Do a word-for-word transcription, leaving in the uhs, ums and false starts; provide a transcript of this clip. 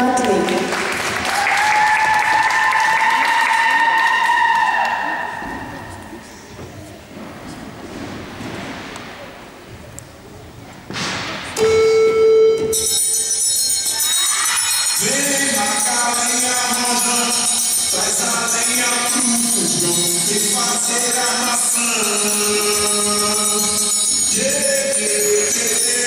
Natalie. Vem marcar a lenha roda, traz a lenha pro fogão e fazer a maçã. Yeah, yeah, yeah, yeah.